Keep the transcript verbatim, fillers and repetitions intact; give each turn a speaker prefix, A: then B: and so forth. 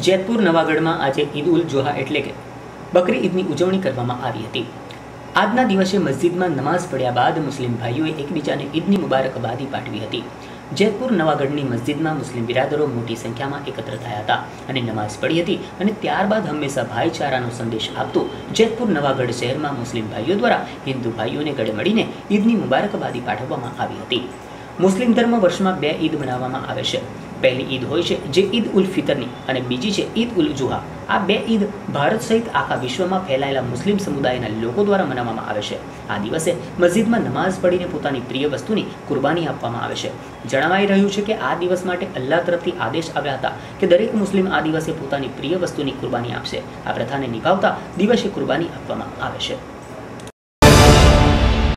A: જેતપુર નવાગઢમાં આજે ઈદ ઉલ જોહા એટલે કે બકરી ઈદની ઉજવણી કરવામાં આવી હતી। આજના દિવસે મસ્જિદમાં નમાઝ પડ્યા બાદ મુસ્લિમ ભાઈઓએ એકબીજાને ઈદની મુબારકબાદી પાઠવી હતી। જેતપુર નવાગઢની મસ્જિદમાં મુસ્લિમ બિરાદરો મોટી સંખ્યામાં એકત્ર થયા હતા અને નમાઝ પડી હતી અને ત્યારબાદ હંમેશા ભાઈચારાનો સંદેશ આપતું જેતપુર નવાગઢ શહેરમાં મુસ્લિમ ભાઈઓ દ્વારા હિન્દુ ભાઈઓને ગળે મળીને ઈદની મુબારકબાદી પાઠવવામાં આવી હતી। મુસ્લિમ ધર્મ વર્ષમાં બે ઈદ મનાવવામાં આવે છે। પહેલી ઈદ હોય છે જે ઈદ ઉલ ફિતરની અને બીજી છે ઈદ ઉલ જુહા। આ બે ઈદ ભારત સહિત આખા વિશ્વમાં ફેલાયેલા મુસ્લિમ સમુદાયના લોકો દ્વારા મનાવવામાં આવે છે। આ દિવસે મસ્જિદમાં નમાઝ પડીને પોતાની પ્રિય વસ્તુની કુરબાની આપવામાં આવે છે। જણાવાઈ રહ્યું છે કે આ દિવસ માટે અલ્લાહ તરફથી આદેશ આવ્યા હતા કે દરેક મુસ્લિમ આ દિવસે પોતાની પ્રિય વસ્તુની કુરબાની આપશે। આ પ્રથાને નિભાવતા દિવસે કુરબાની આપવામાં આવે છે।